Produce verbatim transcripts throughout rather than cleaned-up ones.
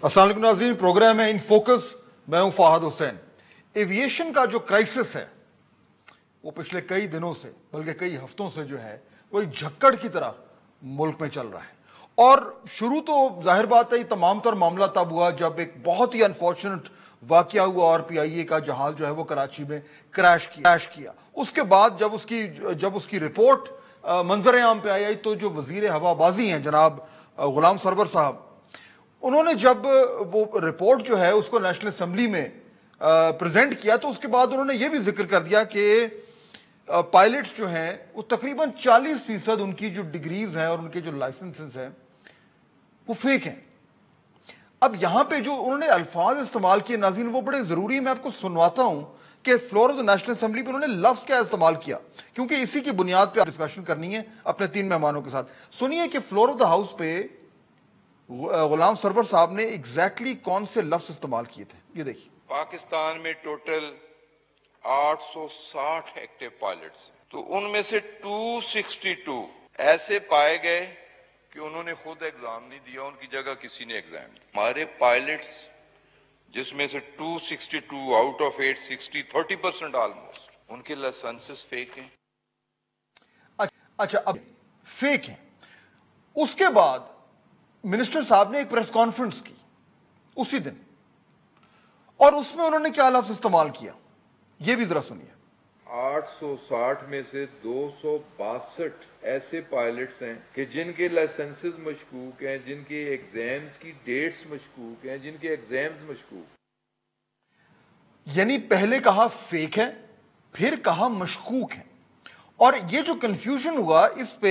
अस्सलाम वालेकुम नाज़रीन, प्रोग्राम है इन फोकस। मैं हूं फाहद हुसैन। एविएशन का जो क्राइसिस है वो पिछले कई दिनों से बल्कि कई हफ्तों से जो है वो एक झक्कड़ की तरह मुल्क में चल रहा है। और शुरू तो जाहिर बात है तमाम तर मामला तब हुआ जब एक बहुत ही अनफॉर्चुनेट वाकया हुआ और पी आई ए का जहाज जो है वो कराची में क्रैश किया क्रैश किया उसके बाद जब उसकी जब उसकी रिपोर्ट मंजर आम पे आई तो जो वजीर हवाबाजी हैं जनाब गुलाम सरवर साहब, उन्होंने जब वो रिपोर्ट जो है उसको नेशनल असेंबली में प्रेजेंट किया तो उसके बाद उन्होंने ये भी जिक्र कर दिया कि पायलट्स जो हैं वो तकरीबन चालीस फीसद उनकी जो डिग्रीज हैं और उनके जो लाइसेंसेस हैं वो फेक हैं। अब यहां पे जो उन्होंने अल्फाज इस्तेमाल किए नाज़रीन वो बड़े जरूरी है, मैं आपको सुनवाता हूं कि floor of the National Assembly पे उन्होंने लफ्ज क्या इस्तेमाल किया, क्योंकि इसी की बुनियाद पे डिस्कशन करनी है अपने तीन मेहमानों के साथ। सुनिए कि फ्लोर ऑफ द हाउस पे गुलाम सरवर साहब ने एग्जैक्टली कौन से लफ्ज इस्तेमाल किए थे, ये देखिए। पाकिस्तान में टोटल आठ सौ साठ एक्टिव पायलट्स, तो उनमें से दो सौ बासठ ऐसे पाए गए कि उन्होंने खुद एग्जाम नहीं दिया, उनकी जगह किसी ने एग्जाम दिया। हमारे पायलट्स जिसमें से दो सौ बासठ आउट ऑफ आठ सौ साठ, तीस परसेंट ऑलमोस्ट, उनके लाइसेंसेस फेक हैं। अच्छा, अब फेक हैं। उसके बाद मिनिस्टर साहब ने एक प्रेस कॉन्फ्रेंस की उसी दिन और उसमें उन्होंने क्या लफ्ज इस्तेमाल किया ये भी जरा सुनिए। आठ सौ साठ में से दो सौ बासठ ऐसे पायलट्स हैं कि जिनके लाइसेंसेस मशकूक हैं, जिनके एग्जाम्स की डेट्स मशकूक हैं, जिनके एग्जाम्स मशकूक। यानी पहले कहा फेक है, फिर कहा मशकूक है। और ये जो कंफ्यूजन हुआ इस पे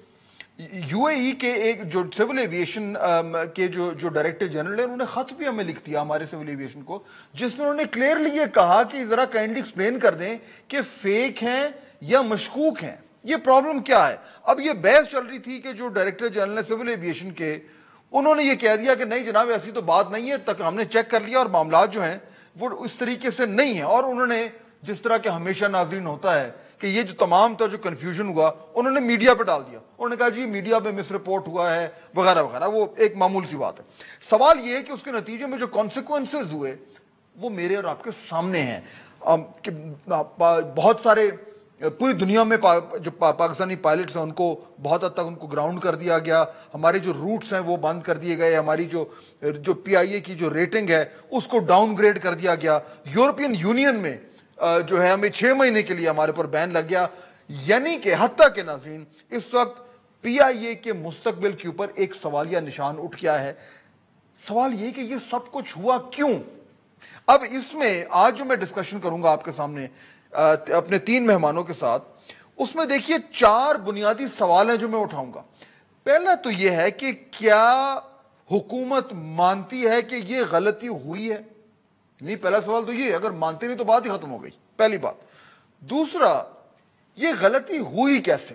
यूएई के एक जो सिविल एविएशन के जो जो डायरेक्टर जनरल है उन्होंने खत भी हमें लिख दिया हमारे सिविल एविएशन को, जिसमें उन्होंने क्लियरली ये कहा कि जरा काइंडली एक्सप्लेन कर दें कि फेक हैं या मशकूक हैं, ये प्रॉब्लम क्या है। अब ये बहस चल रही थी कि जो डायरेक्टर जनरल है सिविल एविएशन के, उन्होंने ये कह दिया कि नहीं जनाब ऐसी तो बात नहीं है, तक हमने चेक कर लिया और मामला जो है वो इस तरीके से नहीं है। और उन्होंने जिस तरह के हमेशा नाजरीन होता है कि ये जो तमाम तरह जो कंफ्यूजन हुआ उन्होंने मीडिया पे डाल दिया, उन्होंने कहा जी मीडिया पे मिस रिपोर्ट हुआ है वगैरह वगैरह, वो एक मामूल सी बात है। सवाल ये है कि उसके नतीजे में जो कॉन्सिक्वेंसेज हुए वो मेरे और आपके सामने हैं। कि बहुत सारे पूरी दुनिया में पा, जो पा, पाकिस्तानी पायलट्स हैं उनको बहुत हद तक उनको ग्राउंड कर दिया गया, हमारे जो रूट्स हैं वो बंद कर दिए गए, हमारी जो जो पी आई ए की जो रेटिंग है उसको डाउनग्रेड कर दिया गया। यूरोपियन यूनियन में जो है हमें छह महीने के लिए हमारे पर बैन लग गया। यानी कि हत्ता के नाज़रीन इस वक्त पी आई ए के मुस्तकबिल के ऊपर एक सवालिया निशान उठ गया है। सवाल ये कि ये सब कुछ हुआ क्यों। अब इसमें आज जो मैं डिस्कशन करूंगा आपके सामने अपने तीन मेहमानों के साथ, उसमें देखिए चार बुनियादी सवाल हैं जो मैं उठाऊंगा। पहला तो यह है कि क्या हुकूमत मानती है कि यह गलती हुई है। नहीं, पहला सवाल तो ये, अगर मानते नहीं तो बात ही खत्म हो गई, पहली बात। दूसरा, ये गलती हुई कैसे।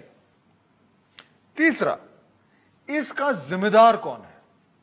तीसरा, इसका जिम्मेदार कौन है।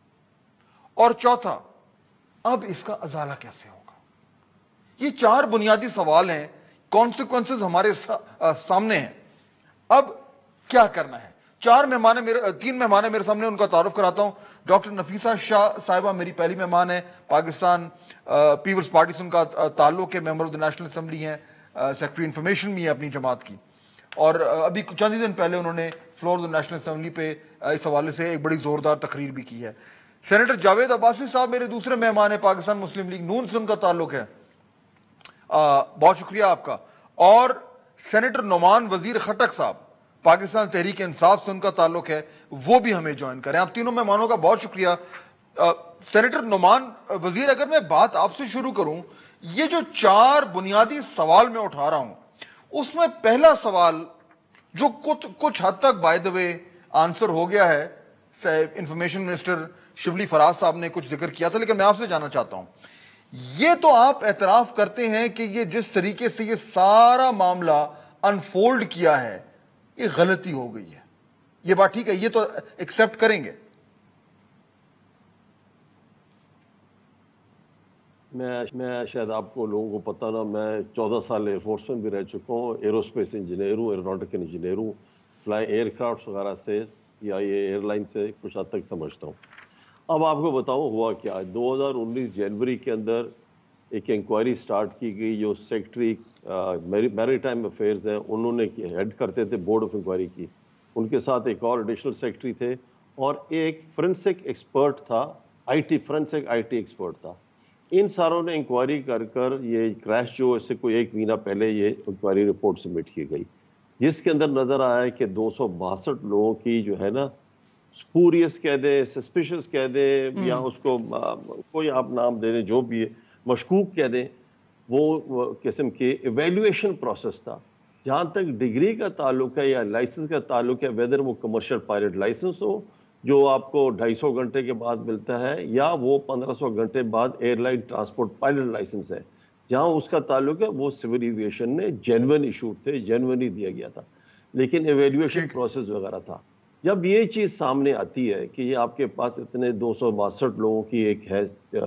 और चौथा, अब इसका अजाला कैसे होगा। ये चार बुनियादी सवाल हैं, कॉन्सिक्वेंसेस हमारे सा, आ, सामने हैं। अब क्या करना है। चार मेहमान है मेरे, तीन मेहमान है मेरे सामने, उनका तारुफ कराता हूं। डॉक्टर नफीसा शाह साहिबा मेरी पहली मेहमान है, पाकिस्तान पीपल्स पार्टी से उनका ताल्लुक है, member of the National Assembly हैं, सेक्रेटरी इंफॉर्मेशन भी है अपनी जमात की। और अभी चंद ही दिन पहले उन्होंने floor of the National Assembly पे इस हवाले से एक बड़ी जोरदार तकरीर भी की है। सेनेटर जावेद अब्बासी साहब मेरे दूसरे मेहमान है, पाकिस्तान मुस्लिम लीग नून से उनका ताल्लुक है, आ, बहुत शुक्रिया आपका। और सेनेटर नुमान वजीर खटक साहब पाकिस्तान तहरीक इंसाफ से उनका ताल्लुक है, वो भी हमें ज्वाइन करें। आप तीनों मेहमानों का बहुत शुक्रिया। आ, सेनेटर नुमान वजीर, अगर मैं बात आपसे शुरू करूं, ये जो चार बुनियादी सवाल मैं उठा रहा हूं उसमें पहला सवाल जो कुछ कुछ हद तक बाय द वे आंसर हो गया है, इंफॉर्मेशन मिनिस्टर शिबली फराज साहब ने कुछ जिक्र किया था, लेकिन मैं आपसे जानना चाहता हूं, ये तो आप एतराफ करते हैं कि ये जिस तरीके से ये सारा मामला अनफोल्ड किया है ये गलती हो गई है, ये बात ठीक है, ये तो एक्सेप्ट करेंगे। मैं मैं शायद आपको लोगों को पता ना, मैं चौदह साल एयरफोर्स में भी रह चुका हूँ, एरोस्पेस इंजीनियर हूँ, एरोनॉटिकल इंजीनियर हूँ, फ्लाई एयरक्राफ्ट वगैरह से या ये एयरलाइन से कुछ हद तक समझता हूँ। اب آپ کو بتاؤں ہوا کیا، دو ہزار انیس جنوری کے اندر ایک انکوائری سٹارٹ کی گئی، جو سیکٹری میری ٹائم افیئرز ہیں انہوں نے ہیڈ کرتے تھے بورڈ آف انکوائری کی، ان کے ساتھ ایک اور ایڈیشنل سیکٹری تھے اور ایک فرنسک ایکسپرٹ تھا، I T forensic I T expert تھا. ان ساروں نے انکوائری کر کر یہ کریش جو اس سے کوئی ایک مہینہ پہلے یہ انکوائری رپورٹ سبمٹ کی گئی، جس کے اندر نظر آیا کہ دو سو باسٹھ لوگوں کی جو ہے نا سپوریس کہہ دیں، سسپیشس کہہ دیں، یا اس کو کوئی آپ نام دے دیں جو بھی ہے، مشکوک کہہ دیں، وہ قسم کے ایویلویشن پروسیس تھا. جہاں تک ڈگری کا تعلق ہے یا لائسنس کا تعلق ہے، ویدر وہ کمرشل پائلٹ لائسنس ہو جو آپ کو ڈھائی سو گھنٹے کے بعد ملتا ہے، یا وہ پندرہ سو گھنٹے بعد airline transport pilot license ہے، جہاں اس کا تعلق ہے وہ سول ایویشن نے جینون ایشوڈ تھے، جینونی دیا گیا تھا، لیکن ایویلویشن پروسیس وغیرہ تھا. جب یہ چیز سامنے آتی ہے کہ یہ آپ کے پاس اتنے دو سو باسٹھ لوگوں کی ایک ہے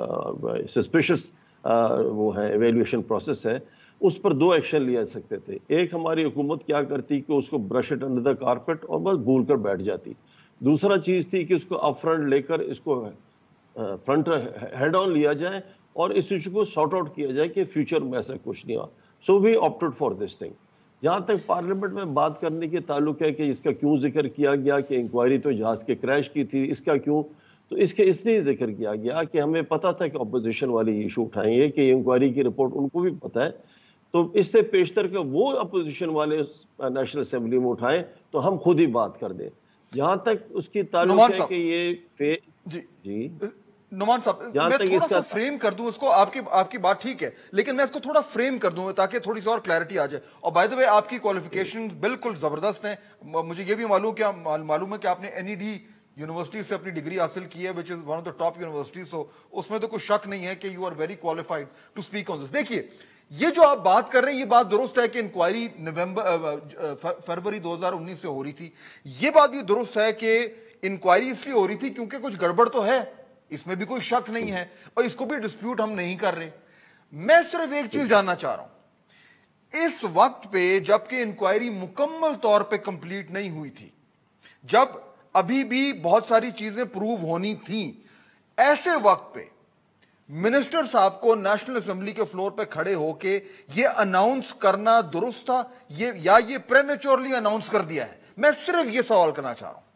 سسپیشس وہ ہے ایویلویشن پروسیس ہے، اس پر دو ایکشن لیا سکتے تھے. ایک ہماری حکومت کیا کرتی کہ اس کو brush it under the carpet اور بس بھول کر بیٹھ جاتی. دوسرا چیز تھی کہ اس کو اپ فرنٹ لے کر اس کو فرنٹ ہیڈ آن لیا جائے اور اس ایشو کو سارٹ آؤٹ کیا جائے کہ فیوچر میں ایسا کچھ نہیں ہوا. So we opted for this thing. جہاں تک پارلیمنٹ میں بات کرنے کے تعلق ہے کہ اس کا کیوں ذکر کیا گیا کہ انکوائری تو جہاز کے کریش کی تھی، اس کا کیوں، تو اس کے اس لیے ذکر کیا گیا کہ ہمیں پتہ تھا کہ اپوزیشن والے ایشو اٹھائیں گے، کہ انکوائری کی رپورٹ ان کو بھی پتہ ہے، تو اس سے پیشتر کہ وہ اپوزیشن والے نیشنل اسمبلی میں اٹھائیں تو ہم خود ہی بات کر دیں. جہاں تک اس کی تعلق ہے کہ یہ فی... جی جی نعمان صاحب، میں تھوڑا سا فریم کر دوں اس کو، آپ کی آپ کی بات ٹھیک ہے لیکن میں اس کو تھوڑا فریم کر دوں تاکہ تھوڑی سی اور کلیئرٹی آ جائے. اور بائی دا وے آپ کی کوالیفیکیشن بالکل زبردست ہیں. مجھے یہ بھی معلوم کیا معلوم ہے کہ آپ نے این ای ڈی یونیورسٹی سے اپنی ڈگری حاصل کی ہے which is one of the top universities, so اس میں تو کوئی شک نہیں ہے کہ you are very qualified to speak on this. دیکھیے یہ جو آپ بات کر رہے ہیں یہ بات درست ہے کہ انکوائری نومبر فروری دو ہزار انیس سے ہو رہی تھی. یہ بات بھی درست ہے کہ انکوائری اس لیے ہو رہی تھی کیونکہ کچھ گڑبڑ تو ہے، اس میں بھی کوئی شک نہیں ہے اور اس کو بھی ڈسپیوٹ ہم نہیں کر رہے. میں صرف ایک چیز جاننا چاہ رہا ہوں، اس وقت پہ جبکہ انکوائری مکمل طور پہ کمپلیٹ نہیں ہوئی تھی، جب ابھی بھی بہت ساری چیزیں پروو ہونی تھیں، ایسے وقت پہ منسٹر صاحب کو نیشنل اسمبلی کے فلور پہ کھڑے ہو کے یہ اناؤنس کرنا درست تھا یہ یا یہ پریمیچورلی اناؤنس کر دیا ہے؟ میں صرف یہ سوال کرنا چاہ رہا ہوں.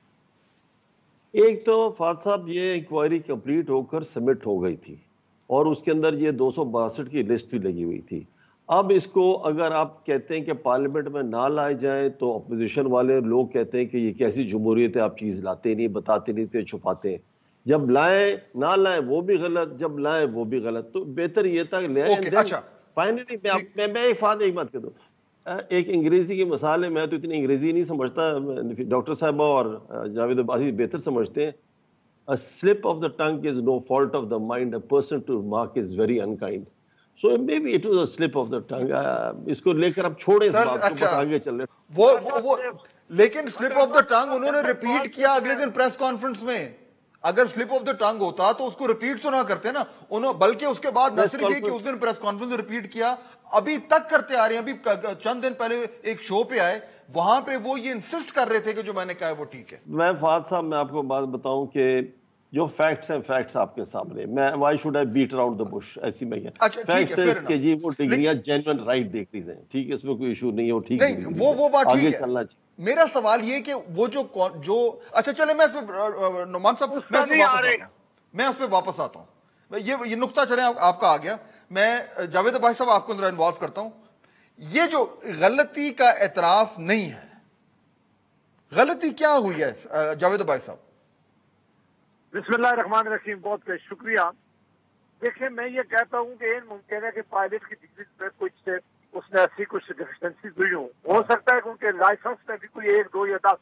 ایک تو فاضل صاحب یہ انکوائری کمپلیٹ ہو کر سبمٹ ہو گئی تھی اور اس کے اندر یہ دو سو باسٹھ کی لسٹ بھی لگی ہوئی تھی. اب اس کو اگر آپ کہتے ہیں کہ پارلیمنٹ میں نہ لائے جائیں تو اپوزیشن والے لوگ کہتے ہیں کہ یہ کیسی جمہوریت ہے، آپ چیز لاتے نہیں، بتاتے نہیں تھے، چھپاتے ہیں. جب لائیں نہ لائیں وہ بھی غلط، جب لائیں وہ بھی غلط. تو بہتر یہ تھا کہ لائیں. فائنلی میں میں ایک فاتح ایک بات کہہ دوں، ایک انگریزی کی مثال ہے، میں تو اتنی انگریزی نہیں سمجھتا، ڈاکٹر صاحبہ اور جاوید عباسی بہتر سمجھتے ہیں. A slip of the tongue is no fault of the mind. A person to mark is very unkind. So maybe it was a slip of the tongue. اس کو لے کر اب چھوڑیں اس بات کو، بس آگے چل رہے. وہ وہ لیکن سلپ آف دا ٹنگ انہوں نے ریپیٹ کیا اگلے دن پریس کانفرنس میں. اگر سلپ آف دا ٹنگ ہوتا تو اس کو ریپیٹ تو نہ کرتے نا انہوں، بلکہ اس کے بعد نہ صرف یہ کہ اس دن پریس کانفرنس ریپیٹ کیا، ابھی تک کرتے آ رہے ہیں. ابھی چند دن پہلے ایک شو پہ آئے، وہاں پہ وہ یہ انسسٹ کر رہے تھے کہ جو میں نے کہا ہے وہ ٹھیک ہے. میں فہد صاحب میں آپ کو بات بتاؤں کہ جو فیکٹس ہیں فیکٹس آپ کے سامنے، میں why should I beat around the bush, ایسی میں کیا فیکٹس ہے کہ جی وہ ڈگریاں جینوئن رائٹ دیکھ رہی ہیں، ٹھیک ہے، اس میں کوئی ایشو نہیں ہے، وہ ٹھیک نہیں، وہ وہ بات ٹھیک ہے. میرا سوال یہ کہ وہ جو جو اچھا چلے میں اس پہ نعمان صاحب میں اس پہ واپس آتا ہوں. یہ یہ نقطہ چلے آپ کا آ گیا، میں جاوید بھائی صاحب آپ کو اندر انوالو کرتا ہوں. یہ جو غلطی کا اعتراف نہیں ہے، غلطی کیا ہوئی ہے جاوید بھائی صاحب؟ بسم اللہ الرحمن الرحیم، بہت شکریہ. دیکھیں میں یہ کہتا ہوں کہ یہ ممکن ہے کہ پائلٹ کی ڈگری میں کچھ اس میں ایسی کچھ ڈیفیشنسی ہوئی ہوں، ہو سکتا ہے کہ ان کے لائسنس میں بھی کوئی ایک دو یا دس،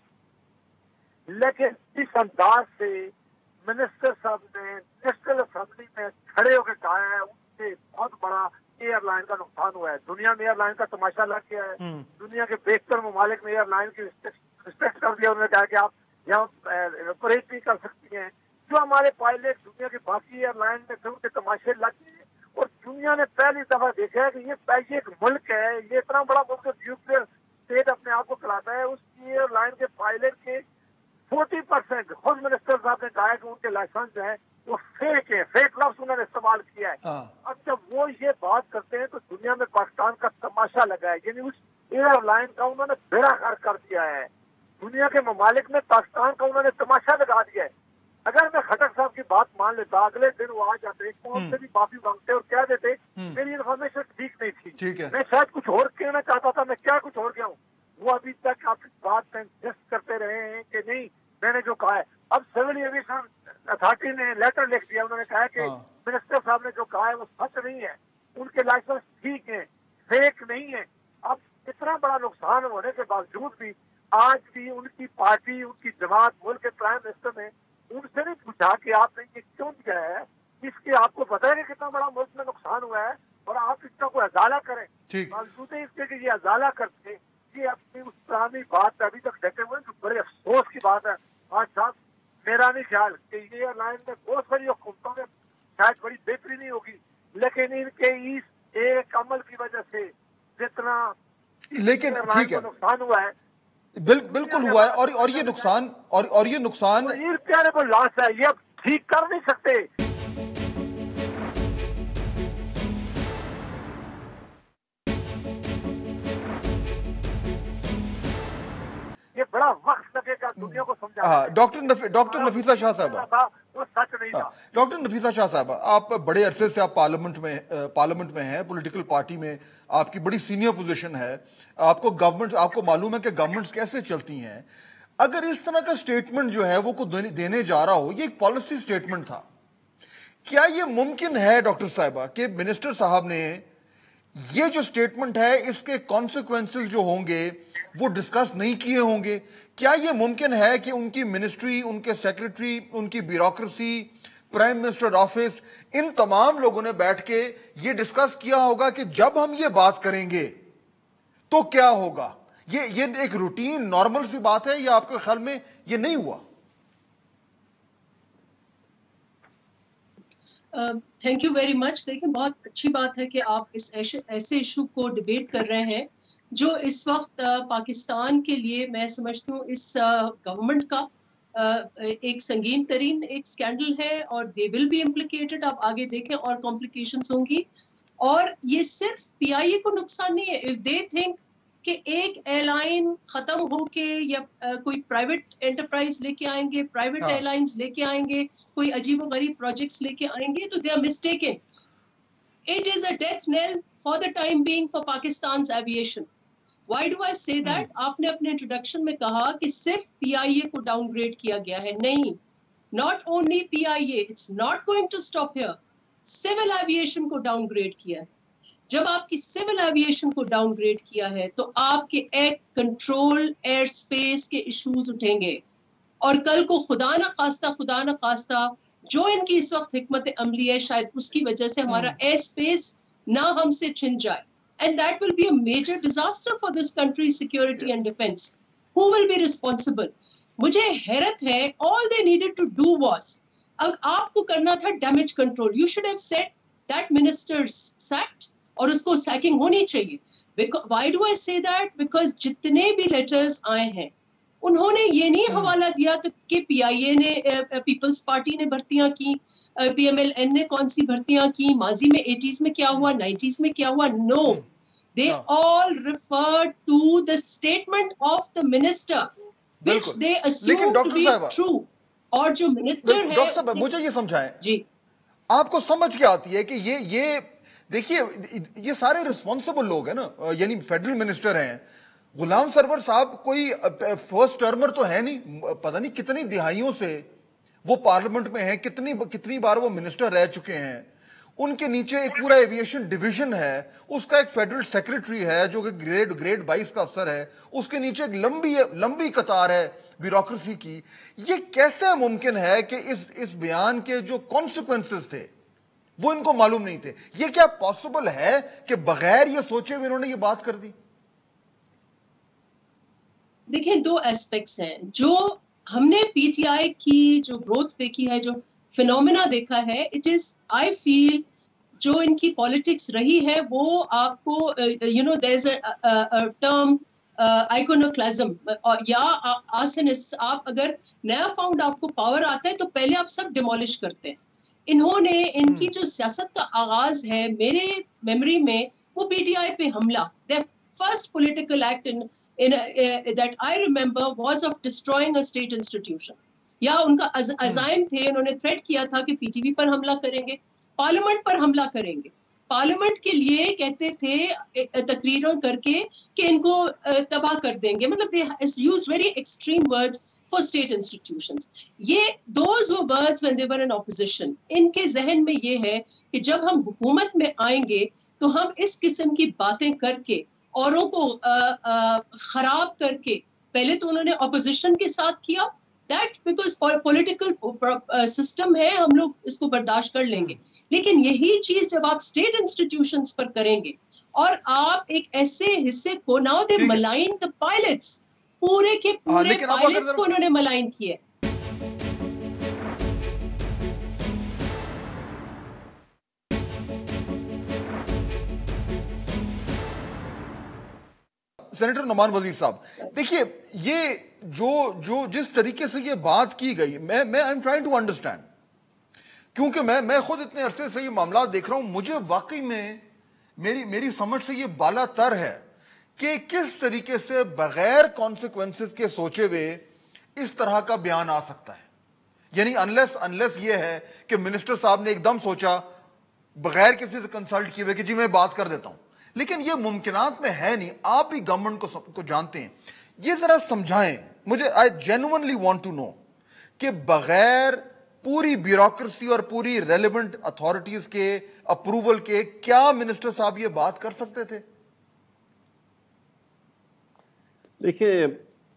لیکن اس انداز سے منسٹر صاحب نے نیشنل اسمبلی میں کھڑے ہو کے کہا ہے ان سے بہت بڑا ایئر لائن کا نقصان ہوا ہے. دنیا میں ایئر لائن کا تماشا لگ گیا ہے، دنیا کے بیشتر ممالک میں ایئر لائن کی رسپیکٹ کر دیا. انہوں نے کہا کہ آپ یہاں آپریٹ نہیں کر سکتی ہیں. جو ہمارے پائلٹ دنیا کے باقی ایئر لائن میں تھے ان کے تماشے لگ گئے اور دنیا نے پہلی دفعہ دیکھا ہے کہ یہ ایک ملک ہے، یہ اتنا بڑا ملک نیوکلیئر اسٹیٹ اپنے آپ کو کراتا ہے، اس کی ایئر لائن کے پائلٹ کے فورٹی پرسینٹ خود منسٹر صاحب نے کہا ہے کہ ان کے لائسنس جو ہے وہ فیک ہے, فیک لفظ انہوں نے استعمال کیا ہے. اب جب وہ یہ بات کرتے ہیں تو دنیا میں پاکستان کا تماشا لگا ہے, یعنی اس ایئر لائن کا انہوں نے بیڑا غرق کر دیا ہے. دنیا کے ممالک میں پاکستان کا انہوں نے تماشا لگا دیا ہے. اگر میں خٹک صاحب کی بات مان لیتا, اگلے دن وہ آ جاتے, فون سے بھی معافی مانگتے اور کہہ دیتے میری انفارمیشن ٹھیک نہیں تھی, میں شاید کچھ اور کہنا چاہتا تھا, میں کیا کچھ اور گیا ہوں. وہ ابھی تک آپ اس بات پہ انسسٹ کرتے رہے ہیں کہ نہیں میں نے جو کہا ہے. اب سول ایویشن اتھارٹی نے لیٹر لکھ دیا, انہوں نے کہا کہ منسٹر صاحب نے جو کہا ہے وہ سچ نہیں ہے, ان کے لائسنس ٹھیک ہیں, فیک نہیں ہے. اب اتنا بڑا نقصان ہونے کے باوجود بھی آج بھی ان کی پارٹی, ان کی جماعت, ملک کے پرائم منسٹر نے ان سے نہیں پوچھا کہ آپ نے یہ کیوں کیا ہے, اس کے آپ کو پتا ہے کہ کتنا بڑا ملک میں نقصان ہوا ہے اور آپ اس کا کوئی ازالہ کریں. باوجود اس کے کہ یہ ازالہ کرتے یہ اپنی اس پرانی بات پہ ابھی تک ڈٹے ہوئے, جو بڑے افسوس کی بات ہے. آج صاحب میرا نہیں خیال کہ یہ ایئر لائن میں بہت ساری حکومتوں میں شاید بڑی بہتری نہیں ہوگی, لیکن ان کے اس ایک عمل کی وجہ سے جتنا لیکن ٹھیک ہے نقصان ہوا ہے بالکل ہوا ہے, اور اور یہ نقصان اور اور یہ نقصان پیارے کو لاس ہے, یہ اب ٹھیک کر نہیں سکتے. یہ بڑا وقت لگے گا دنیا کو سمجھانا. ڈاکٹر ڈاکٹر نفیسہ شاہ صاحبہ, وہ سچ نہیں تھا. ڈاکٹر نفیسہ شاہ صاحبہ, آپ بڑے عرصے سے آپ پارلیمنٹ میں پارلیمنٹ میں ہیں, پولیٹیکل پارٹی میں آپ کی بڑی سینئر پوزیشن ہے, آپ کو گورنمنٹ آپ کو معلوم ہے کہ گورنمنٹس کیسے چلتی ہیں. اگر اس طرح کا سٹیٹمنٹ جو ہے وہ کو دینے جا رہا ہو, یہ ایک پالیسی سٹیٹمنٹ تھا, کیا یہ ممکن ہے ڈاکٹر صاحبہ کہ منسٹر صاحب نے یہ جو سٹیٹمنٹ ہے اس کے کانسیکوینسز جو ہوں گے وہ ڈسکس نہیں کیے ہوں گے؟ کیا یہ ممکن ہے کہ ان کی منسٹری, ان کے سیکرٹری, ان کی بیوروکریسی, پرائم منسٹر آفس, ان تمام لوگوں نے بیٹھ کے یہ ڈسکس کیا ہوگا کہ جب ہم یہ بات کریں گے تو کیا ہوگا؟ یہ یہ ایک روٹین نارمل سی بات ہے یا آپ کے خیال میں یہ نہیں ہوا؟ Thank you very much. دیکھیں بہت اچھی بات ہے کہ آپ اس ایسے ایشو کو ڈیبیٹ کر رہے ہیں جو اس وقت پاکستان کے لیے میں سمجھتی ہوں اس گورنمنٹ کا ایک سنگین ترین ایک سکینڈل ہے, اور دے ول بی امپلیکیٹڈ. آپ آگے دیکھیں اور کمپلیکیشنز ہوں گی, اور یہ صرف پی آئی اے کو نقصان نہیں ہے. اف دے تھنک کہ ایک ایئر لائن ختم ہو کے یا کوئی پرائیویٹ انٹرپرائز لے کے آئیں گے, پرائیویٹ ایئر لائنز لے کے آئیں گے, کوئی عجیب و غریب پروجیکٹس لے کے آئیں گے, تو they are mistaken. It is a death knell for the time being for Pakistan's aviation. Why do I say that? آپ نے اپنے انٹروڈکشن میں کہا کہ صرف پی آئی اے کو ڈاؤن گریڈ کیا گیا ہے. نہیں, not only P I A, it's not going to stop here. Civil aviation کو ڈاؤن گریڈ کیا ہے. جب آپ کی سول ایویشن کو ڈاؤن گریڈ کیا ہے تو آپ کے ایک کنٹرول ایئر اسپیس کے ایشوز اٹھیں گے, اور کل کو خدا نہ خواستہ خدا نہ خواستہ جو ان کی اس وقت حکمت عملی ہے شاید اس کی وجہ سے ہمارا ایئر اسپیس نہ ہم سے چھن جائے. And that will be a major disaster for this country's security and defense. Who will be responsible? مجھے حیرت ہے, all they needed to do was, اب آپ کو کرنا تھا damage control. You should have said that minister's sacked, اور اس کو سیکنگ ہونی چاہیے. Why do I say that? Because جتنے بھی لیٹرز آئے ہیں انہوں نے یہ نہیں حوالہ دیا کہ پی آئی اے نے, پیپلز پارٹی نے بھرتیاں کی, پی ایم ایل این نے کون سی بھرتیاں کی, ماضی میں ایٹیز میں کیا ہوا, نائنٹیز میں کیا ہوا. نو, they all referred to the statement of the minister which they assumed to be true. اور جو منسٹر ہے, ڈاکٹر صاحب مجھے یہ سمجھائیں, جی آپ کو سمجھ کے آتی ہے کہ یہ یہ دیکھیے یہ سارے ریسپانسبل لوگ ہیں نا, یعنی فیڈرل منسٹر ہیں. غلام سرور صاحب کوئی فرسٹ ٹرمر تو ہے نہیں, پتہ نہیں کتنی دہائیوں سے وہ پارلیمنٹ میں ہیں, کتنی کتنی بار وہ منسٹر رہ چکے ہیں. ان کے نیچے ایک پورا ایویشن ڈویژن ہے, اس کا ایک فیڈرل سیکرٹری ہے جو کہ گریڈ گریڈ بائیس کا افسر ہے, اس کے نیچے ایک لمبی لمبی قطار ہے بیوروکریسی کی. یہ کیسے ممکن ہے کہ اس اس بیان کے جو کانسیکوینسز تھے وہ ان کو معلوم نہیں تھے؟ یہ کیا پاسبل ہے کہ بغیر یہ سوچے ہوئے انہوں نے یہ بات کر دی؟ دیکھیں دو ایسپیکٹس ہیں. جو ہم نے پی ٹی آئی کی جو گروتھ دیکھی ہے, جو فینومینا دیکھا ہے, اٹ از آئی فیل جو ان کی پالیٹکس رہی ہے وہ آپ کو you know there is a term आइकोनोक्लाज्म या आर्सनिस्ट, आप अगर नया फाउंड आपको पावर आता है तो पहले आप सब डिमोलिश करते हैं। इन्होंने इनकी जो सियासत का आगाज है मेरे मेमोरी में वो पीटीआई पे हमला, the first political act in in that I remember was of destroying a state institution. या उनका अजाइम थे, उन्होंने थ्रेट किया था कि पीटीवी पर हमला करेंगे, पार्लियामेंट पर हमला करेंगे, पार्लियामेंट के लिए कहते थे तकरीरों करके कि इनको तबाह कर देंगे, मतलब they use very extreme words for state institutions. ये those were words when they were in opposition. इनके जहन में ये है कि जब हम हुकूमत में आएंगे तो हम इस किस्म की बातें करके औरों को आ, आ, खराब करके, पहले तो उन्होंने ऑपोजिशन के साथ किया, दैट बिकॉज पॉलिटिकल सिस्टम है, हम लोग इसको बर्दाश्त कर लेंगे, लेकिन यही चीज जब आप स्टेट इंस्टीट्यूशंस पर करेंगे और आप एक ऐसे हिस्से को, now they malign the pilots, पूरे के पूरे पायलट्स को उन्होंने मलाइन किया। सेनेटर नुमान वजीर साहब, देखिए ये जो जो जिस तरीके से ये बात की गई, मैं मैं I am trying to understand, क्योंकि मैं मैं खुद इतने अरसे से ये मामला देख रहा हूं, मुझे वाकई में मेरी मेरी समझ से ये बाला तर है कि किस तरीके से बगैर कॉन्सिक्वेंसेस के सोचे हुए इस तरह का बयान आ सकता है। यानी अनलेस अनलेस ये है कि मिनिस्टर साहब ने एकदम सोचा बगैर किसी से कंसल्ट किए हुए कि जी मैं बात कर देता हूं, लेकिन ये मुमकिनात में है नहीं। आप भी गवर्नमेंट को, को जानते हैं, ये जरा समझाएं मुझे, I genuinely want to know कि बगैर पूरी ब्यूरोक्रेसी और पूरी रेलेवेंट अथॉरिटीज के अप्रूवल के क्या मिनिस्टर साहब ये बात कर सकते थे? देखिए,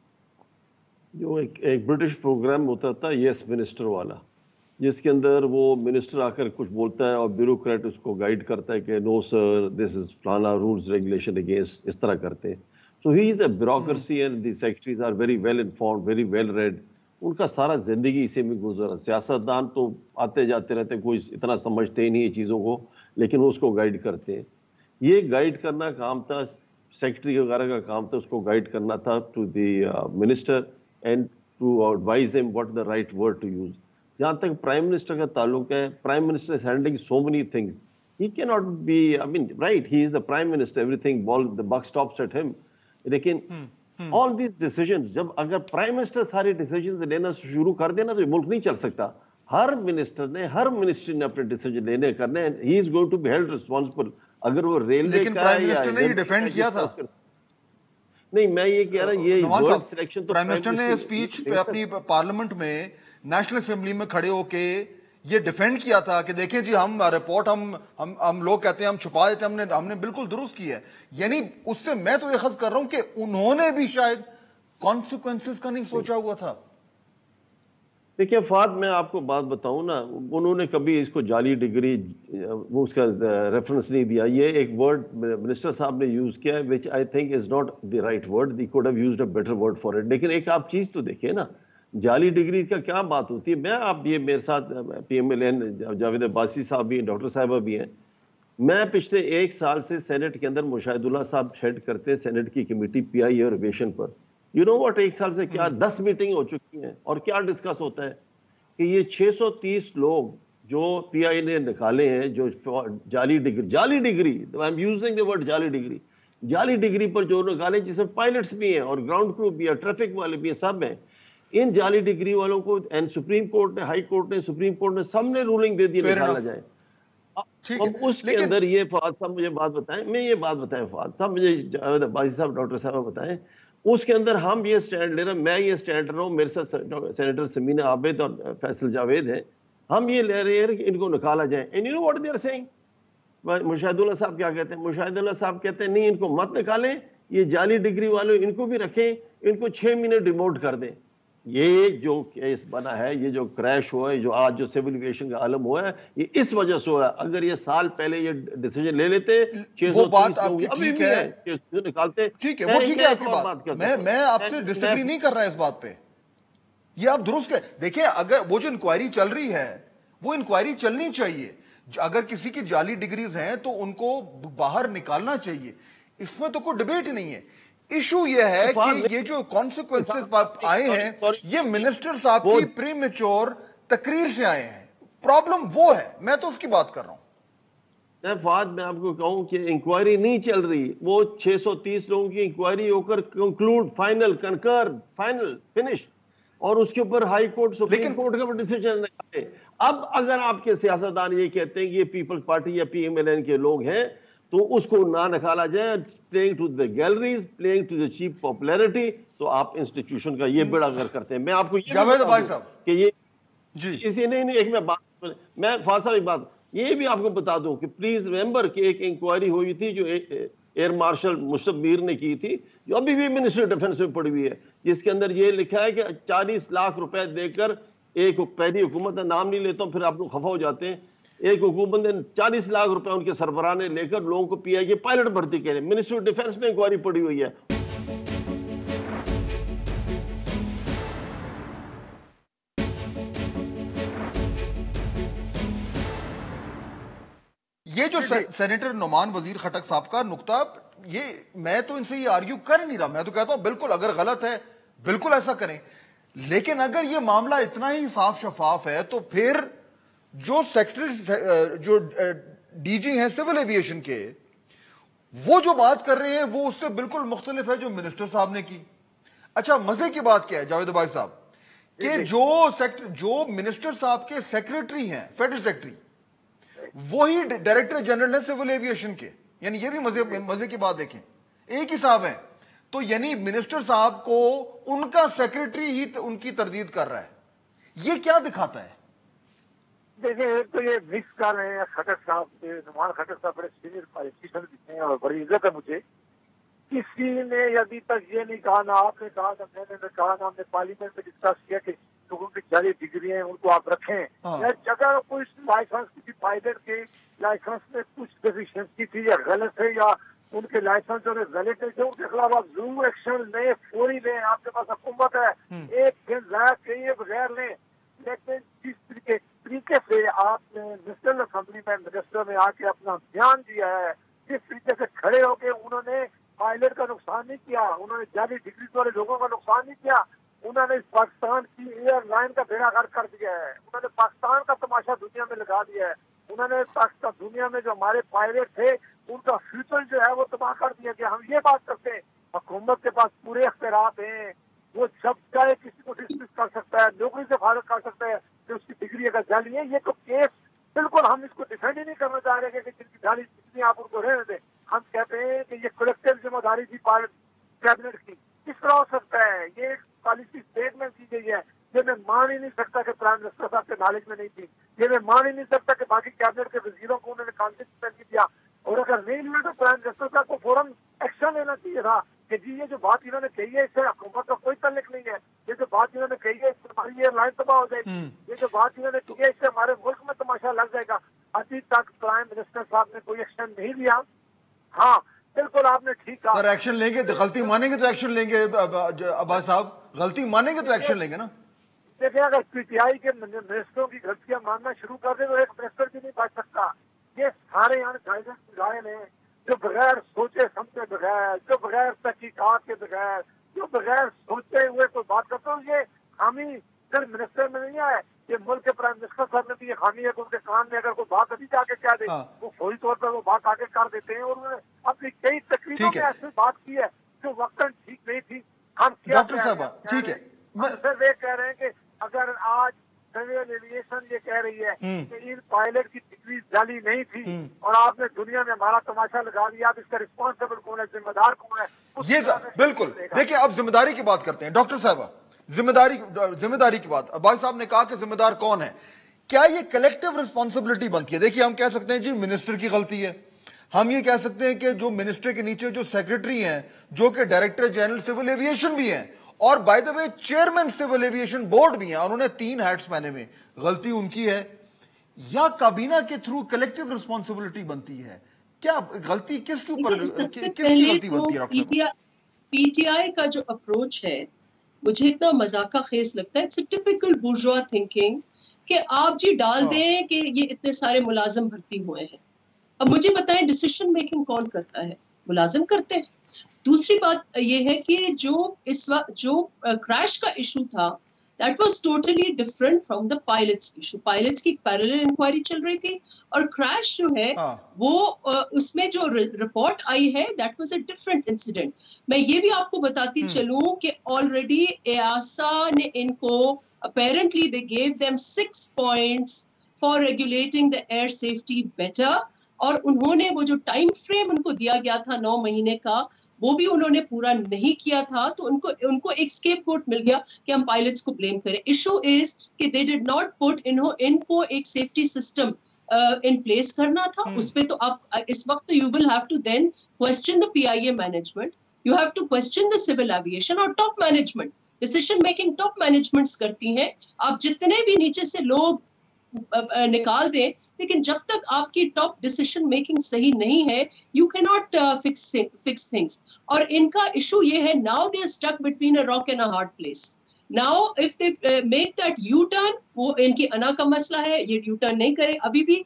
जो एक, एक ब्रिटिश प्रोग्राम होता था यस मिनिस्टर वाला, जिसके अंदर वो मिनिस्टर आकर कुछ बोलता है और ब्यूरोक्रेट उसको गाइड करता है कि नो सर दिस इज फलाना रूल्स रेगुलेशन अगेंस्ट, इस तरह करते हैं। So he is a bureaucracy and the secretaries are very well informed, very well read. उनका सारा जिंदगी इसी में गुजरा। सियासतदान तो आते जाते रहते, कोई इतना समझते ही नहीं है चीज़ों को, लेकिन वो उसको गाइड करते हैं। ये गाइड करना काम था, सेक्रेटरी वगैरह का काम था उसको गाइड करना था to the minister and to advise him what the right word to use. जहाँ तक प्राइम मिनिस्टर का ताल्लुक है, prime minister is handling so many things, he can not be, I mean right, he is the prime minister, everything ball the buck stops at him. लेकिन all these decisions, जब अगर prime minister सारे decisions लेना शुरू कर देना तो मुल्क नहीं चल सकता। हर मिनिस्टर ने, हर मिनिस्ट्री ने अपने डिसीजन लेने करने, he is going to be held responsible. अगर वो रेलवे लेकिन प्राइम मिनिस्टर ने ये डिफेंड किया था। नहीं, मैं ये कह रहा हूं, ये वर्ड सिलेक्शन तो प्राइम मिनिस्टर ने स्पीच पे अपनी पार्लियामेंट में, नेशनल असेंबली में खड़े होके ये डिफेंड किया था कि देखें जी हम रिपोर्ट हम हम हम लोग कहते हैं हम छुपा देते हैं, हमने हमने बिल्कुल दुरुस्त की है। यानी उससे मैं तो ये खस कर रहा हूं कि उन्होंने भी शायद कॉन्सिक्वेंसेस का नहीं सोचा हुआ था। देखिए फाद, मैं आपको बात बताऊं ना, उन्होंने कभी इसको जाली डिग्री वो उसका रेफरेंस नहीं दिया। ये एक वर्ड मिनिस्टर साहब ने यूज किया है which I think is not the right word, they could have used a better word for it. लेकिन एक आप चीज तो देखिए ना, जाली डिग्री का क्या बात होती है। मैं आप ये मेरे साथ P M L N Javed Abbasi साहब भी हैं, डॉक्टर साहिबा भी हैं। मैं पिछले एक साल से सेनेट के अंदर मुशाहिदुल्लाह साहब हेड करते हैं सेनेट की कमेटी पी आई और एविएशन पर। यू नो व्हाट, एक साल से क्या दस मीटिंग हो चुकी हैं और क्या डिस्कस होता है कि ये छह सौ तीस लोग जो पी आई ने निकाले हैं, जो जाली डिग्री जाली degree I am using the word जाली डिग्री जाली डिग्री पर जो निकाले, जिसमें पायलट्स भी हैं और ग्राउंड क्रू भी है, ट्रैफिक वाले भी हैं, सब हैं। इन जाली डिग्री वालों को एंड सुप्रीम कोर्ट ने, हाई कोर्ट ने, सुप्रीम कोर्ट ने सबने रूलिंग दे दी निकाला जाए। अब उसके अंदर ये फवाद साहब मुझे बात बताएं, मैं ये बात बताएं फवाद साहब, मुझे जावेद अब्बासी साहब, डॉक्टर साहब बताएं, उसके अंदर हम ये स्टैंड ले रहे हैं, मैं ये स्टैंड रहा हूँ, मेरे साथ सेनेटर समीना आबिद और फैसल जावेद है, हम ये ले रहे हैं कि इनको निकाला जाए। And you know what they are saying, Mushahidullah साहब क्या कहते हैं? मुशाहिदुल्लाह साहब कहते हैं नहीं, इनको मत निकालें, ये जाली डिग्री वाले इनको भी रखें, इनको छह महीने डिमोट कर दें। ये जो केस बना है, ये जो क्रैश हुआ है, जो आज जो सिविल एविएशन का आलम हुआ है, ये इस वजह से हुआ है। अगर ये साल पहले ये डिसीजन ले लेते, वो बात आपकी ठीक है, निकालते, ठीक है, वो ठीक है आपकी बात, मैं मैं आपसे डिसएग्री नहीं कर रहा इस बात पे, ये आप दुरुस्त कर। देखिए, अगर वो जो इंक्वायरी चल रही है, वो इंक्वायरी चलनी चाहिए। अगर किसी की जाली डिग्रीज हैं तो उनको बाहर निकालना चाहिए, इसमें तो कोई डिबेट ही नहीं है। ایشو یہ ہے کہ یہ جو کانسیکوینسز آئے ہیں یہ منسٹر صاحب کی پری میچور تقریر سے آئے ہیں. پرابلم وہ ہے, میں تو اس کی بات کر رہا ہوں. میں فہد میں آپ کو کہوں کہ انکوائری نہیں چل رہی, وہ چھ سو تیس لوگوں کی انکوائری ہو کر کنکلوڈ, فائنل, کنکر, فائنل, فنش, اور اس کے اوپر ہائی کورٹ, سپریم کورٹ کا ڈیسیجن ہے. اب اگر آپ کے سیاستدان یہ کہتے ہیں کہ یہ پیپلز پارٹی یا پی ایم ایل این کے لوگ ہیں تو اس کو نہ نکالا جائے, playing to the galleries, playing to the cheap popularity, تو آپ انسٹیٹیوشن کا یہ بیڑا غرق کرتے ہیں. میں آپ کو یہ کہ یہ جی اسی نہیں نہیں ایک میں بات میں فہد صاحب ایک بات یہ بھی آپ کو بتا دوں کہ پلیز ریمبر کہ ایک انکوائری ہوئی تھی جو ایئر مارشل مشرف میر نے کی تھی, جو ابھی بھی منسٹری ڈیفنس میں پڑی ہوئی ہے, جس کے اندر یہ لکھا ہے کہ چالیس لاکھ روپے دے کر ایک پہلی حکومت کا نام نہیں لیتا ہوں پھر آپ لوگ خفا ہو جاتے ہیں, ایک حکومت نے چالیس لاکھ روپے ان کے سربراہ نے لے کر لوگوں کو پی آئی کے پائلٹ بھرتی کہہ رہے ہیں. منسٹری ڈیفنس میں انکوائری پڑی ہوئی ہے. یہ جو سینیٹر نعمان وزیر خٹک صاحب کا نقطہ, یہ میں تو ان سے یہ آرگیو کر نہیں رہا, میں تو کہتا ہوں بالکل اگر غلط ہے بالکل ایسا کریں, لیکن اگر یہ معاملہ اتنا ہی صاف شفاف ہے تو پھر جو سیکٹری جو ڈی جی ہیں سول ایویشن کے, وہ جو بات کر رہے ہیں وہ اس سے بالکل مختلف ہے جو منسٹر صاحب نے کی. اچھا مزے کی بات کیا ہے جاوید بھائی صاحب کہ جو جو منسٹر صاحب کے سیکریٹری ہیں, فیڈرل سیکریٹری, وہی ڈائریکٹر جنرل ہے سول ایویشن کے. یعنی یہ بھی مزے مزے کی بات دیکھیں, ایک ہی صاحب ہیں, تو یعنی منسٹر صاحب کو ان کا سیکریٹری ہی ان کی تردید کر رہا ہے. یہ کیا دکھاتا ہے؟ دیکھیں ایک تو یہ مکس کر رہے ہیں خٹک صاحب, نعمان خٹک صاحب بڑے سینئر پالیٹیشین بھی ہیں اور بڑی عزت ہے مجھے. کسی نے ابھی تک یہ نہیں کہا, نہ آپ نے کہا نہ میں نے کہا, نہ ہم نے پارلیمنٹ میں ڈسکس کیا کہ لوگوں کی جعلی ڈگری ہیں ان کو آپ رکھیں. اگر کوئی لائسنس کسی پائلٹ کے لائسنس میں کچھ ڈیفیشنسی تھی یا غلط ہے یا ان کے لائسنس جو غلط ہے, ان کے خلاف آپ ضرور ایکشن لیں, فوری لیں. آپ کے پاس حکومت ہے, ایک دن ضائع کیے بغیر لیں. لیکن جس طریقے طریقے سے آپ نے منسٹر اسمبلی میں منسٹر میں آ کے اپنا بیان دیا ہے, جس طریقے سے کھڑے ہو کے انہوں نے پائلٹ کا نقصان نہیں کیا, انہوں نے جعلی ڈگری والے لوگوں کا نقصان نہیں کیا, انہوں نے اس پاکستان کی ایئر لائن کا بیڑا غرق کر دیا ہے, انہوں نے پاکستان کا تماشا دنیا میں لگا دیا ہے, انہوں نے پاکستان دنیا میں جو ہمارے پائلٹ تھے ان کا فیوچر جو ہے وہ تباہ کر دیا. کہ ہم یہ بات کرتے ہیں حکومت کے پاس پورے اختیارات ہیں, وہ جب چاہے کسی کو ڈسمس کر سکتا ہے, نوکری سے فارغ کر سکتا ہے کہ اس کی ڈگری اگر جعلی ہے. یہ تو کیس بالکل ہم اس کو ڈیفینڈ ہی نہیں کرنا چاہ رہے کہ جن کی جعلی ڈگری آپ ان کو رہنے دیں. ہم کہتے ہیں کہ یہ کلیکٹیو ذمہ داری تھی کیبنٹ کی. کس طرح ہو سکتا ہے؟ یہ ایک پالیسی اسٹیٹمنٹ کی گئی ہے, یہ میں مان ہی نہیں سکتا کہ پرائم منسٹر صاحب کے نالج میں نہیں تھی, یہ میں مان ہی نہیں سکتا کہ باقی کیبنٹ کے وزیروں کو انہوں نے کانفرنس میں دیا, اور اگر نہیں لیا تو پرائم منسٹر صاحب کو فوراً ایکشن لینا چاہیے تھا کہ جی یہ جو بات انہوں نے کہی ہے اس سے حکومت کا کوئی تعلق نہیں ہے, یہ جو بات انہوں نے کہی ہے اس سے ہماری ایئر لائن تباہ ہو جائے گی, یہ جو بات انہوں نے کی ہے اس سے ہمارے ملک میں تماشا لگ جائے گا. ابھی تک پرائم منسٹر صاحب نے کوئی ایکشن نہیں لیا. ہاں بالکل آپ نے ٹھیک کہا, پر ایکشن لیں گے, غلطی مانیں گے تو ایکشن لیں گے. عباس صاحب غلطی مانیں گے تو ایکشن لیں گے نا. دیکھیں اگر پی ٹی آئی کے منسٹروں کی غلطیاں ماننا شروع کر دیں تو ایک منسٹر بھی نہیں بچ سکتا. یہ سارے یہاں گائیڈنس لائن ہیں جو بغیر سوچے سمجھے بغیر, جو بغیر تحقیقات کے بغیر, جو بغیر سوچے ہوئے کوئی بات کرتے ہو. یہ خامی صرف منسٹر میں نہیں ہے, یہ ملک کے پرائم منسٹر صاحب میں بھی یہ خامی ہے کہ ان کے کان میں اگر کوئی بات ابھی جا کے کہہ دے وہ فوری طور پر وہ بات آگے کر دیتے ہیں. اور انہوں نے اپنی کئی تقریروں میں ایسی بات کی ہے جو وقتاً ٹھیک نہیں تھی. ہم کیا ٹھیک ہے صرف یہ کہہ رہے ہیں کہ اگر آج سول ایویشن یہ کہہ رہی ہے کہ ان پائلٹ کی ڈگری جعلی نہیں تھی اور آپ نے دنیا میں ہمارا تماشا لگا دیا, آپ اس کا رسپانسبل کون ہے, ذمہ دار کون ہے؟ یہ بالکل دیکھیں اب ذمہ داری کی بات کرتے ہیں. ڈاکٹر صاحبہ ذمہ داری ذمہ داری کی بات, عباس صاحب نے کہا کہ ذمہ دار کون ہے, کیا یہ کلیکٹیو رسپانسبلٹی بنتی ہے؟ دیکھیے ہم کہہ سکتے ہیں جی منسٹر کی غلطی ہے, ہم یہ کہہ سکتے ہیں کہ جو منسٹر کے نیچے جو سیکریٹری ہیں جو کہ ڈائریکٹر جنرل سول ایویشن بھی ہیں اور by the way chairman civil aviation board بھی ہیں, انہوں نے تین ہیٹس پہنے ہوئے, غلطی ان کی ہے یا کابینہ کے تھرو کلیکٹیو رسپانسبلٹی بنتی ہے؟ کیا غلطی کس کے اوپر کس کی غلطی بنتی ہے؟ پی ٹی آئی کا جو اپروچ ہے مجھے اتنا مذاقہ خیز لگتا ہے. It's a typical bourgeois thinking کہ آپ جی ڈال دیں کہ یہ اتنے سارے ملازم بھرتی ہوئے ہیں. اب مجھے بتائیں ڈیسیشن میکنگ کون کرتا ہے؟ ملازم کرتے ہیں. دوسری بات یہ ہے کہ جو اس وقت جو کریش کا ایشو تھا that was totally different from the pilots issue. Pilots کی parallel inquiry چل رہی تھی اور crash جو ہے وہ اس میں جو رپورٹ آئی ہے that was a different incident. میں یہ بھی آپ کو بتاتی چلوں کہ already ایاسا نے ان کو apparently they gave them six points for regulating the air safety better اور انہوں نے وہ جو ٹائم فریم ان کو دیا گیا تھا نو مہینے کا وہ بھی انہوں نے پورا نہیں کیا تھا تو ان کو ان کو ایک اسکیپ گوٹ مل گیا کہ ہم پائلٹس کو بلیم کریں. ایشو از کہ دے ڈڈ ناٹ پٹ ان کو ایک سیفٹی سسٹم ان پلیس کرنا تھا. اس پہ تو آپ اس وقت you will have to then question the P I A management, you have to question the civil aviation اور top management. Decision making top managements کرتی ہیں. آپ جتنے بھی نیچے سے لوگ نکال دیں لیکن جب تک آپ کی ٹاپ ڈیسیشن میکنگ صحیح نہیں ہے یو کی ناٹ فکس فکس تھنگس. اور ان کا ایشو یہ ہے now they are stuck between a rock and a hard place. Now if they make that U turn, وہ ان کی انا کا مسئلہ ہے, یہ یو ٹرن نہیں کرے. ابھی بھی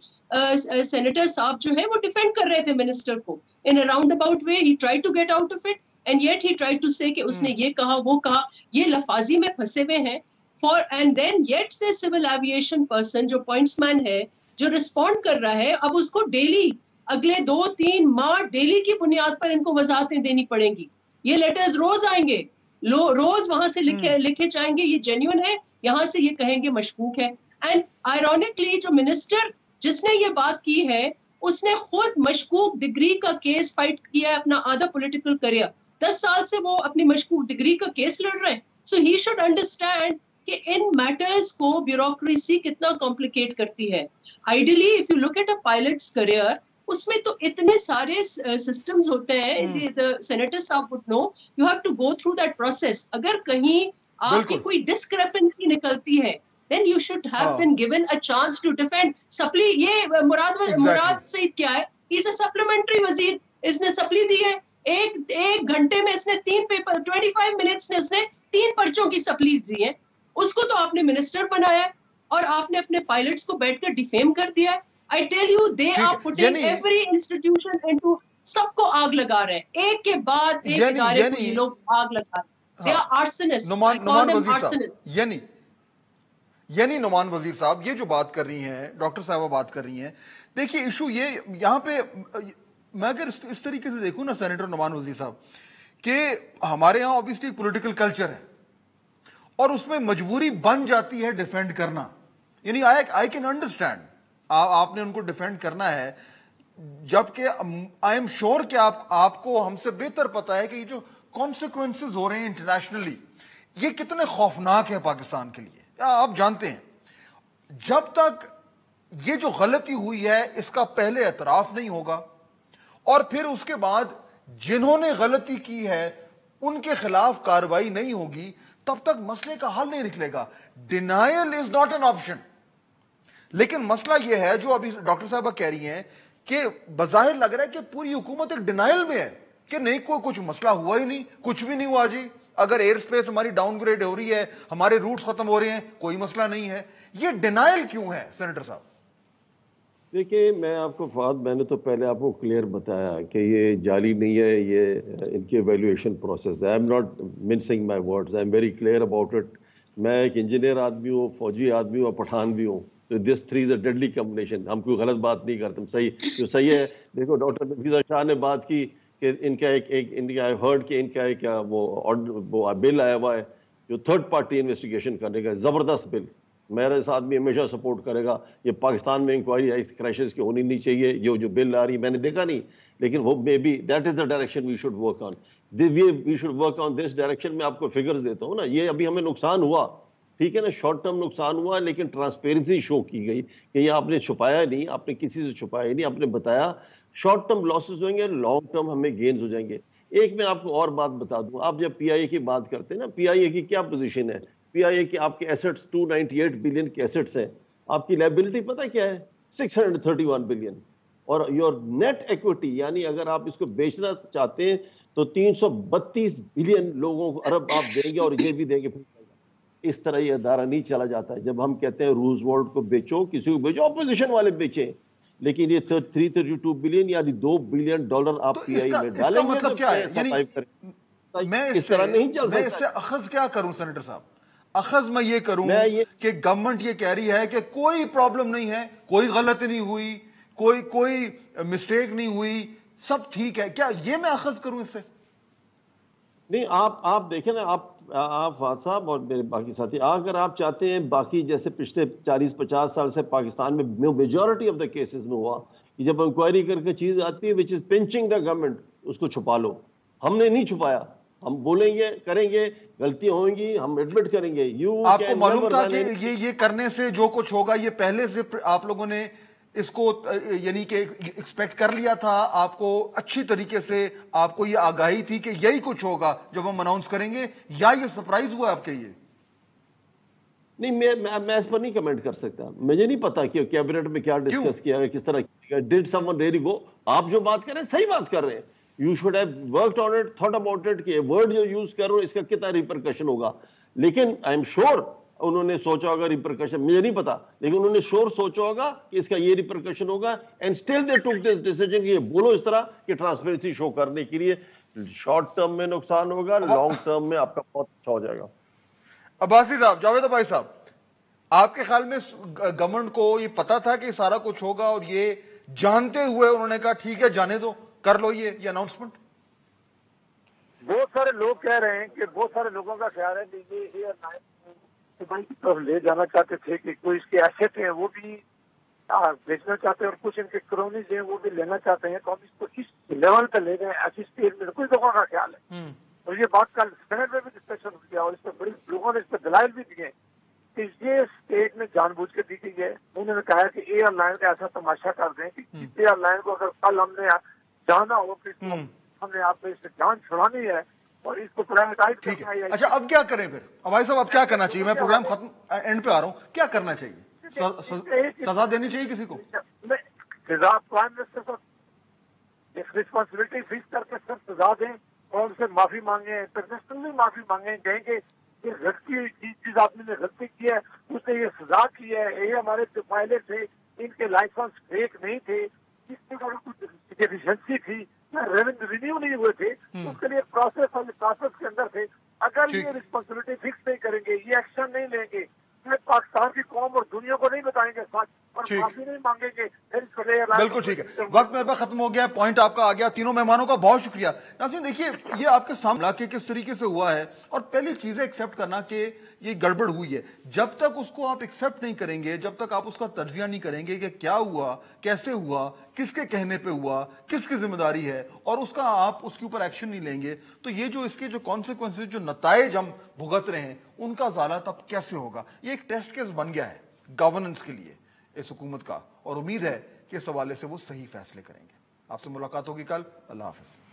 سینیٹر صاحب جو ہے وہ ڈیفینڈ کر رہے تھے منسٹر کو in a roundabout way. He tried to get out of it and yet he tried to say کہ اس نے یہ کہا وہ کہا. یہ لفاظی میں پھنسے ہوئے ہیں far and then yet the civil aviation person جو پوائنٹس مین ہے جو رسپونڈ کر رہا ہے اب اس کو ڈیلی اگلے دو تین ماہ ڈیلی کی بنیاد پر ان کو وضاحتیں دینی پڑیں گی. یہ لیٹرز روز آئیں گے, روز وہاں سے لکھے لکھے جائیں گے یہ جینیون ہے, یہاں سے یہ کہیں گے مشکوک ہے. اینڈ آئرونکلی جو منسٹر جس نے یہ بات کی ہے اس نے خود مشکوک ڈگری کا کیس فائٹ کیا ہے اپنا آدھا پولیٹیکل کریئر. دس سال سے وہ اپنی مشکوک ڈگری کا کیس لڑ رہے ہیں. سو ہی شوڈ انڈرسٹینڈ کہ ان میٹرز کو بیوروکریسی کتنا کمپلیکیٹ کرتی ہے. Ideally if you look at a pilot's career اس میں تو اتنے سارے سسٹمز ہوتے ہیں. سینیٹر صاحب would know you have to go through that process. اگر کہیں آپ کی کوئی ڈسکرپنسی نکلتی ہے then you should have been given a chance to defend. سپلی یہ مراد مراد سعید کیا ہے, he's a supplementary وزیر, اس نے سپلی دی ہے ایک ایک گھنٹے میں اس نے تین پیپر ٹوینٹی فائیو منٹس میں اس نے تین پرچوں کی سپلیز دی ہیں. اس کو تو آپ نے منسٹر بنایا ہے اور آپ نے اپنے پائلٹس کو بیٹھ کر ڈیفیم کر دیا ہے. I tell you they are putting every institution into, سب کو آگ لگا رہے ہیں ایک کے بعد ایک ادارے کو یہ لوگ آگ لگا رہے ہیں. They are arsonists. I call them arsonists. یعنی یعنی نعمان وزیر صاحب یہ جو بات کر رہی ہیں, ڈاکٹر صاحبہ بات کر رہی ہیں, دیکھیے ایشو یہ یہاں پہ میں اگر اس طریقے سے دیکھوں نا سینیٹر نعمان وزیر صاحب کہ ہمارے یہاں اوبیسلی پولیٹیکل کلچر ہے اور اس میں مجبوری بن جاتی ہے ڈیفینڈ کرنا. یعنی آئی کین انڈرسٹینڈ آپ نے ان کو ڈیفینڈ کرنا ہے, جبکہ آئی ایم شیور کہ آپ آپ کو ہم سے بہتر پتا ہے کہ یہ جو کانسیکوینسز ہو رہے ہیں انٹرنیشنلی یہ کتنے خوفناک ہیں پاکستان کے لیے. آپ جانتے ہیں جب تک یہ جو غلطی ہوئی ہے اس کا پہلے اعتراف نہیں ہوگا اور پھر اس کے بعد جنہوں نے غلطی کی ہے ان کے خلاف کارروائی نہیں ہوگی تب تک مسئلے کا حل نہیں نکلے گا. Denial is not an option. لیکن مسئلہ یہ ہے جو ابھی ڈاکٹر صاحبہ کہہ رہی ہیں کہ بظاہر لگ رہا ہے کہ پوری حکومت ایک ڈینائل میں ہے کہ نہیں کوئی کچھ مسئلہ ہوا ہی نہیں, کچھ بھی نہیں ہوا جی. اگر ایئر سپیس ہماری ڈاؤن گریڈ ہو رہی ہے, ہمارے روٹس ختم ہو رہے ہیں, کوئی مسئلہ نہیں ہے. یہ ڈینائل کیوں ہے سینیٹر صاحب؟ دیکھیں میں آپ کو فہد میں نے تو پہلے آپ کو کلیئر بتایا کہ یہ جعلی نہیں ہے, یہ ان کی ایویلویشن پروسیس ہے. I am not mincing my words, I am very clear about it. میں ایک انجینئر آدمی ہوں, فوجی آدمی ہوں اور پٹھان بھی ہوں. تو this three is a deadly combination. ہم کوئی غلط بات نہیں کرتے, صحیح جو صحیح ہے. دیکھو ڈاکٹر نفیسہ شاہ نے بات کی کہ ان کا ایک ایک ان کا ہرڈ کہ ان کا ایک وہ بل آیا ہوا ہے جو تھرڈ پارٹی انویسٹیگیشن کرنے کا, زبردست بل. میرا اس آدمی ہمیشہ سپورٹ کرے گا. یہ پاکستان میں انکوائری اس کرائسس کی ہونی نہیں چاہیے. یہ جو بل آ رہی میں نے دیکھا نہیں, لیکن وہ may be that is the direction we should work on. We should work on this direction. میں آپ کو فگرز دیتا ہوں نا, یہ ابھی ہمیں نقصان ہوا, ٹھیک ہے نا, شارٹ ٹرم نقصان ہوا, لیکن ٹرانسپیرنسی شو کی گئی کہ یہ آپ نے چھپایا نہیں, آپ نے کسی سے چھپایا نہیں, آپ نے بتایا. شارٹ ٹرم لاسز ہوئیں گے, لانگ ٹرم ہمیں گینز ہو جائیں گے. ایک میں آپ کو اور بات بتا دوں, آپ جب پی آئی اے کی بات کرتے ہیں نا, پی آئی اے کی کیا پوزیشن ہے؟ پی آئی اے کی آپ کے assets two ninety eight billion کے ایسٹس ہیں, آپ کی لائبلٹی پتہ کیا ہے؟ Six hundred thirty one billion. اور یور نیٹ ایکوٹی یعنی اگر آپ اس کو بیچنا چاہتے ہیں تو تین سو بتیس بلین لوگوں کو ارب آپ دیں گے اور یہ بھی دیں گے. اس طرح یہ ادارہ نہیں چلا جاتا ہے. جب ہم کہتے ہیں روز ورلڈ کو بیچو, کسی کو بیچو, اپوزیشن والے بیچیں. لیکن یہ تھری تھرٹی ٹو بلین یعنی دو بلین ڈالر آپ پی آئی میں ڈالیں گے مطلب کیا ہے؟ یعنی میں اس طرح نہیں چل سکتا. میں اس سے اخذ کیا کروں سینیٹر صاحب؟ اخذ میں یہ کروں کہ گورنمنٹ یہ کہہ رہی ہے کہ کوئی پرابلم نہیں ہے, کوئی غلطی نہیں ہوئی, کوئی کوئی مسٹیک نہیں ہوئی, سب ٹھیک ہے, کیا یہ میں اخذ کروں اس سے؟ نہیں, آپ آپ دیکھیں نا, آپ آپ فہد صاحب اور میرے باقی ساتھی, اگر آپ چاہتے ہیں باقی جیسے پچھلے چالیس پچاس سال سے پاکستان میں میجورٹی آف دا کیسز میں ہوا کہ جب انکوائری کر کے چیز آتی ہے which is punching the government, اس کو چھپا لو. ہم نے نہیں چھپایا, ہم بولیں گے, کریں گے, غلطیاں ہوئیں گی, ہم ایڈمٹ کریں گے. آپ کو معلوم تھا کہ یہ یہ کرنے سے جو کچھ ہوگا یہ پہلے سے آپ لوگوں نے اس کو یعنی کہ ایکسپیکٹ کر لیا تھا؟ آپ کو اچھی طریقے سے آپ کو یہ آگاہی تھی کہ یہی کچھ ہوگا جب ہم اناؤنس کریں گے, یا یہ سرپرائز ہوا آپ کے لیے؟ نہیں, میں میں اس پر نہیں کمنٹ کر سکتا. مجھے نہیں پتا کہ کیبنٹ میں کیا ڈسکس کیا ہے, کس طرح کیا. Did someone really go? آپ جو بات کر رہے ہیں صحیح بات کر رہے ہیں. You should have worked on it, thought about it کہ ورڈ جو یوز کر رہے ہو اس کا کتنا ریپرکشن ہوگا. لیکن آئی ایم شیور انہوں نے سوچا ہوگا ریپرکشن, مجھے نہیں پتا, لیکن انہوں نے شور سوچا ہوگا کہ اس کا یہ ریپرکشن ہوگا. اینڈ اسٹل دے ٹوک دس ڈیسیژن کہ یہ بولو اس طرح کہ ٹرانسپیرنسی شو کرنے کے لیے. شارٹ ٹرم میں نقصان ہوگا, لانگ ٹرم میں آپ کا بہت اچھا ہو جائے گا. عباسی صاحب, جاوید عباسی صاحب, آپ کے خیال میں گورنمنٹ کو یہ پتا تھا کہ سارا کچھ ہوگا اور یہ جانتے ہوئے انہوں نے کہا ٹھیک ہے جانے دو, کر لو یہ یہ اناؤنسمنٹ؟ بہت سارے لوگ کہہ رہے ہیں کہ بہت سارے لوگوں کا خیال ہے کہ یہ ایئر لائن دبئی کی طرف لے جانا چاہتے تھے, کہ کوئی اس کے ایسٹ ہیں وہ بھی بیچنا چاہتے ہیں اور کچھ ان کے کرونیز ہیں وہ بھی لینا چاہتے ہیں, تو ہم اس کو اس لیول پہ لے گئے ایسی اسٹیج میں. کچھ لوگوں کا خیال ہے, اور یہ بات کل سینٹ میں بھی ڈسکشن کیا اور اس پہ بڑی لوگوں نے اس پہ دلائل بھی دیے کہ یہ اسٹیٹ میں جان بوجھ کے دی گئی ہے. انہوں نے کہا کہ ایئر لائن کا ایسا تماشا کر دیں کہ ایئر لائن کو اگر کل ہم نے جانا ہو کہ ہم نے آپ نے اس سے جان چھڑانی ہے اور اس کو پرائیویٹائز کرنا ہے. اچھا, اب کیا کریں پھر عباسی صاحب؟ اب کیا کرنا چاہیے؟ میں پروگرام ختم اینڈ پہ آ رہا ہوں. کیا کرنا چاہیے؟ سزا دینی چاہیے کسی کو؟ سزا پرائم منسٹر کو رسپانسبلٹی فیس کر کے سر سزا دیں اور ان سے معافی مانگیں, انٹرنیشنلی معافی مانگیں, کہیں کہ یہ غلطی چیز آپ نے غلطی کی ہے, اس نے یہ سزا کی ہے, یہ ہمارے جو پائلٹ تھے ان کے لائسنس فیک نہیں تھے, اس میں کچھ ڈیفیشنسی تھی, رینیو نہیں ہوئے تھے, اس کے لیے پروسیس اور پروسیس کے اندر تھے. اگر یہ رسپانسبلٹی فکس نہیں کریں گے, یہ ایکشن نہیں لیں گے, پاکستان کی قوم اور دنیا کو نہیں بتائیں گے سچ اور معافی نہیں مانگیں گے. بالکل ٹھیک ہے, وقت میرے پاس ختم ہو گیا, پوائنٹ آپ کا آ گیا. تینوں مہمانوں کا بہت شکریہ. ناظرین دیکھیے, یہ آپ کے سامنے کہ کس طریقے سے ہوا ہے, اور پہلی چیز ہے ایکسیپٹ کرنا کہ یہ گڑبڑ ہوئی ہے. جب تک اس کو آپ ایکسیپٹ نہیں کریں گے, جب تک آپ اس کا تجزیہ نہیں کریں گے کہ کیا ہوا, کیسے ہوا, کس کے کہنے پہ ہوا, کس کی ذمہ داری ہے, اور اس کا آپ اس کے اوپر ایکشن نہیں لیں گے, تو یہ جو اس کے جو کانسیکوینسز, جو نتائج ہم بھگت رہے ہیں, ان کا ازالہ تب کیسے ہوگا؟ یہ ایک ٹیسٹ کیس بن گیا ہے گورننس کے لیے اس حکومت کا, اور امید ہے کہ اس حوالے سے وہ صحیح فیصلے کریں گے. آپ سے ملاقات ہوگی کل. اللہ حافظ.